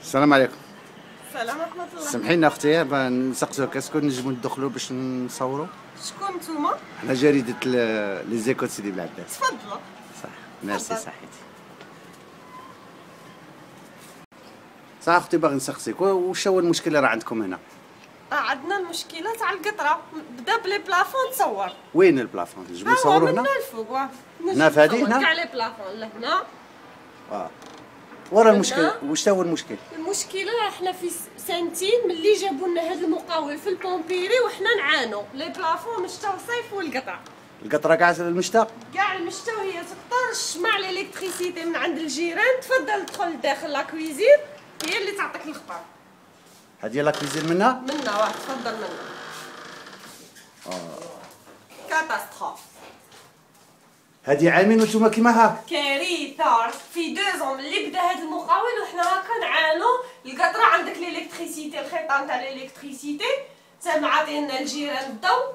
السلام عليكم. السلام ورحمة الله. سمحي لنا اختي نسقسوك اسكو نجمو ندخلو باش نصورو؟ شكون نتوما؟ حنا جريدة لي زيكو سيدي بلعباس. تفضلوا. صح، ميرسي صحيتي. صح اختي باغي نسقسيك واش هو المشكل اللي راه عندكم هنا؟ عندنا المشكلة تاع القطرة، بدا بلي بلافون تصور. وين البلافون؟ نجمو نصورو هنا؟ من الفوق هنا في هذه هنا؟ كاع لي بلافون لهنا. ورا المشكل، واش هو المشكل؟ المشكلة احنا في سنتين ملي جابوا لنا هذا المقاول في البومبيري وحنا نعانوا، لي بلافون مشتاو صيف والقطع. القطرة كاع المشتا؟ كاع المشتا وهي تقطر، الشمع الالكتريسيتي من عند الجيران، تفضل ادخل لداخل لاكويزين هي اللي تعطيك الخبر. هذه لاكويزين منها؟ منها تفضل منها. كاتاستروف. هذه عامين وانتوما كيما هاك؟ كارثة، في 2 عام ملي بدا هذا المقاول وحنا هاكا نعانوا، القطرة عندك الالكتريسيتي، الخيطان تاع الالكتريسيتي تما عاطينا الجيران الضو.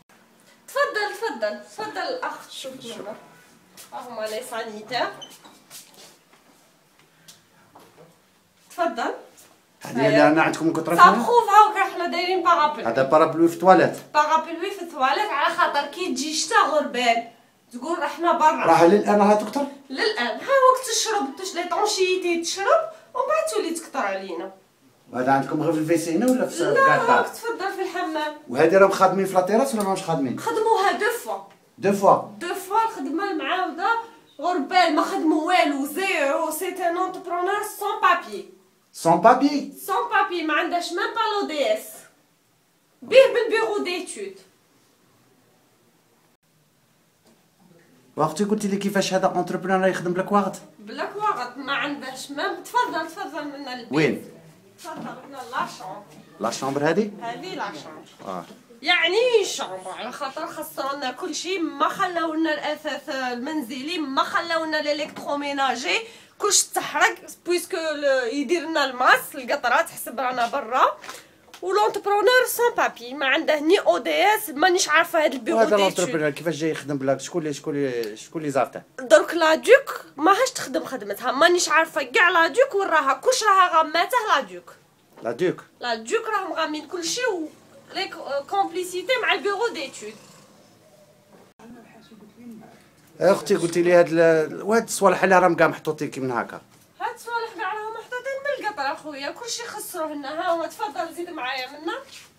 تفضل الاخ شوف هنا. هما لي سانيتير. تفضل. هذه اللي انا عندكم القطرة فيها؟ صابخوف هاكا حنا دايرين بارابلوي. هذا بارابلوي في التواليت؟ بارابلوي في التواليت على خاطر كي تجي شتا غربال تقول احنا برا. راه للان راها تقطر؟ للان ها وقت تشرب لي طونشيتي تشرب ومن بعد تولي تقطر علينا. وهذا عندكم غير في الفيسي هنا ولا في لا كاع؟ تفضل في الحمام. وهذه راهم خادمين في لاطيراس ولا ماهمش خادمين؟ خدموها 2 فوا. 2 فوا؟ 2 فوا الخدمه المعاوده غربال ما خدموا والو، زيرو، سي ان اونتربرونور سون بابي. سون بابي؟ سون بابي ما عندهاش ميم با لو دي اس. بيه بالبيرو ديتود. واختي قلتي لي كيفاش هذا اونتربرونور يخدم بلاك واغد؟ بلاك واغد ما عندهاش ميم. تفضل من البيت. وين؟ تفضل من لا شومبر. لا شومبر هذه؟ هذه لا شومبر. يعني شومبر على خاطر خسرونا كل شيء، ما خلاونا الاثاث المنزلي، ما خلاونا الالكتروميناجي، كلش تحرق بويسكو يدير لنا الماس القطره تحسب رانا برا. ولونتربرونور سون بابي ما عنده ني او دي اس، مانيش عارفه هذا البيرو وهذا ديتود. لونتربرونور كيفاش جاي يخدم بلاك؟ شكون اللي زارته؟ درك لا دوك ماهاش تخدم خدمتها، مانيش عارفه كاع لا دوك وراها كلش راها غماته لا دوك. لا دوك راهم غامين كلشي و لي كومبليسيتي مع البيرو ديتود. اختي قلتي لي هاد الصوالح اللي راهم كاع محطوطين كي من هكا. هاد الصوالح كاع راهم محطوطين من القطر اخويا، كلشي خسروه لنا. ها هما تفضل زيد معايا منا.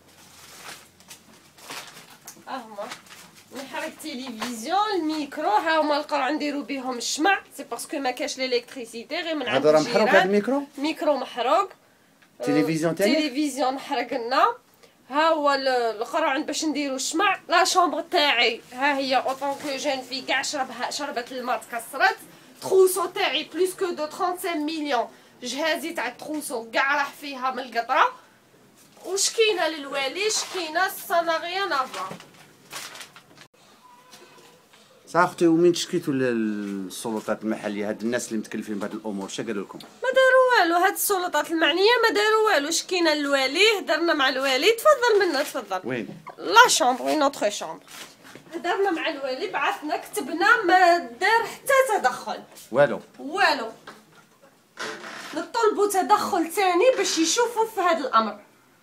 ها هما نحرك تيليفزيون، الميكرو، ها هما القرع نديرو بيهم الشمع، سي باسكو ما كاش ليليكتريسيتي غير من عند هذا راه محروق هذا الميكرو؟ ميكرو محروق. تلفزيون تاني؟ تلفزيون محرق لنا. ها هو القرع باش نديرو الشمع. لا شومبر تاعي ها هي اوطون كو جون في كاع شربت الماء تكسرت. تروسو تاعي بلوس كو دو 35 مليون، جهازي تاع التروسو كاع راح فيها من القطره. وشكينا للوالي، شكينا سا غيان افوار. صح اختي، ومين شكيتوا للسلطات المحليه؟ هاد الناس اللي متكلفين بهاد الامور شا قالوا لكم؟ ما داروا والو، هاد السلطات المعنيه ما داروا والو. شكينا للوالي، هدرنا مع الوالي. تفضل منا تفضل. وين؟ لا شومبر وين اوتر شومبر. هدرنا مع الوالي، بعثنا كتبنا، ما دار حتى تدخل. والو. نطلبوا تدخل ثاني باش يشوفوا في هذا الامر.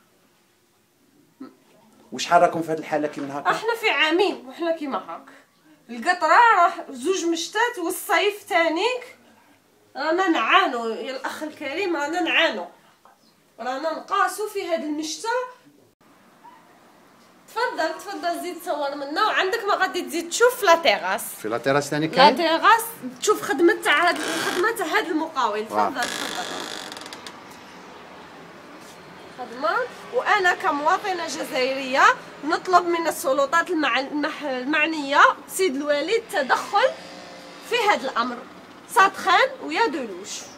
وشحال راكم في هاد الحاله كي من هكا؟ احنا في عامين وحنا كيما هاك. القطره راح 2 مشتات والصيف تانيك رانا نعانو يا الاخ الكريم، رانا نعانو، رانا نقاسو في هاد المشتا. تفضل زيد تصور منا. وعندك ما غادي تزيد تشوف لا تيراس. في لا تيراس ثاني كاين؟ لا تيراس تشوف خدمه تاع هاد المقاول. تفضل خدمه. وانا كمواطنه جزائريه نطلب من السلطات المعنيه سيد الوالي التدخل في هذا الامر. ساتخان ويا دولوش.